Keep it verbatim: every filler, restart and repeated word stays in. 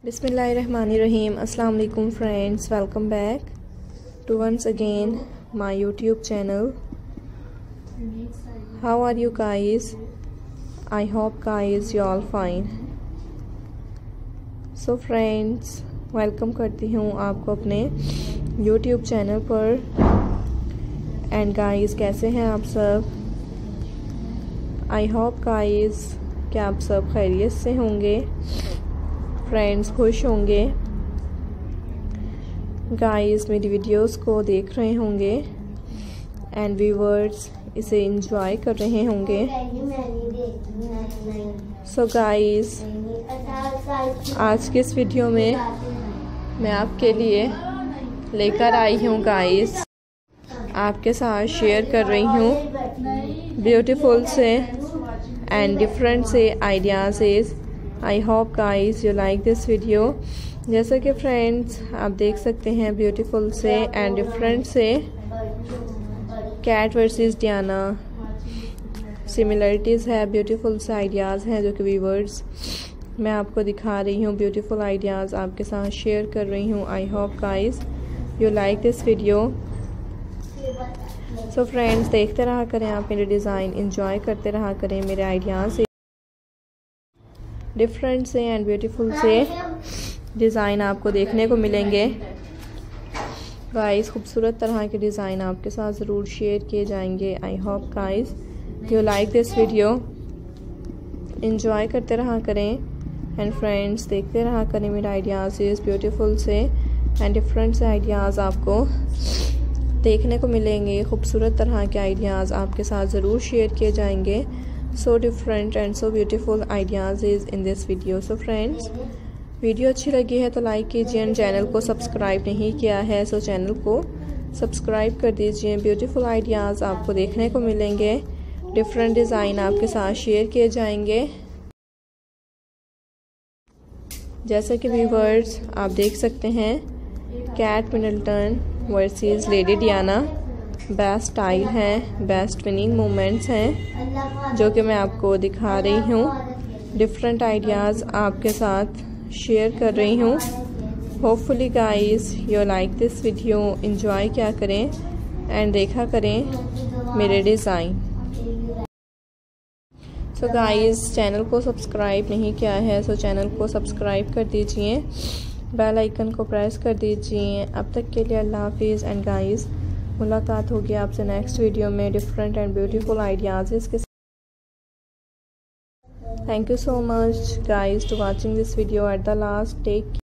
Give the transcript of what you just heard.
Bismillahirrahmanirrahim. Assalamu alaikum friends, welcome back to once again my YouTube channel. How are you guys? I hope guys you all fine. So friends, welcome करती हूँ आपको अपने YouTube channel पर. And guys कैसे हैं आप सब? आई hope guys कि आप सब खैरियत से होंगे, फ्रेंड्स खुश होंगे, गाइस मेरी वीडियोस को देख रहे होंगे एंड व्यूअर्स इसे एंजॉय कर रहे होंगे. सो so गाइस आज के इस वीडियो में मैं आपके लिए लेकर आई हूँ गाइस, आपके साथ शेयर कर रही हूँ ब्यूटीफुल से एंड डिफरेंट से ideas. I hope guys you like this video. जैसे कि फ्रेंड्स आप देख सकते हैं ब्यूटीफुल से एंड डिफरेंट से कैट वर्सेस डियाना सिमिलरिटीज़ है, ब्यूटीफुल से आइडियाज़ हैं जो कि व्यूअर्स मैं आपको दिखा रही हूँ. ब्यूटीफुल आइडियाज़ आपके साथ शेयर कर रही हूँ. I hope guys you like this video. So friends देखते रहा करें आप मेरे डिज़ाइन, इंजॉय करते रहा करें मेरे आइडियाज़. डिफरेंट से एंड ब्यूटीफुल से डिज़ाइन आपको देखने को मिलेंगे गाइस. खूबसूरत तरह के डिज़ाइन आपके साथ ज़रूर शेयर किए जाएंगे. I hope guys you like this video. Enjoy करते रहा करें एंड फ्रेंड्स देखते रहा करें मेरे आइडियाज़. ब्यूटीफुल से एंड डिफरेंट से आइडियाज़ आपको देखने को मिलेंगे. खूबसूरत तरह के आइडियाज़ आपके साथ ज़रूर शेयर किए जाएंगे. So different and so beautiful ideas is in this video. So friends video अच्छी लगी है तो लाइक कीजिए एंड चैनल को सब्सक्राइब नहीं किया है सो चैनल को सब्सक्राइब कर दीजिए. ब्यूटीफुल आइडियाज़ आपको देखने को मिलेंगे, डिफरेंट डिज़ाइन आपके साथ शेयर किए जाएंगे. जैसे कि व्यूअर्स आप देख सकते हैं Kate Middleton versus Lady Diana best style हैं, बेस्ट विनिंग मोमेंट्स हैं जो कि मैं आपको दिखा रही हूँ. डिफरेंट आइडियाज़ आपके साथ शेयर कर रही हूँ. Hopefully guys you like this video. Enjoy क्या करें एंड देखा करें मेरे डिज़ाइन. सो गाइस चैनल को सब्सक्राइब नहीं किया है सो चैनल को सब्सक्राइब कर दीजिए, बेल आइकन को प्रेस कर दीजिए. अब तक के लिए अल्लाह हाफिज़ एंड गाइस मुलाकात होगी आपसे नेक्स्ट वीडियो में डिफरेंट एंड ब्यूटीफुल आइडियाज़ के साथ. Thank you so much guys to watching this video at the last. Take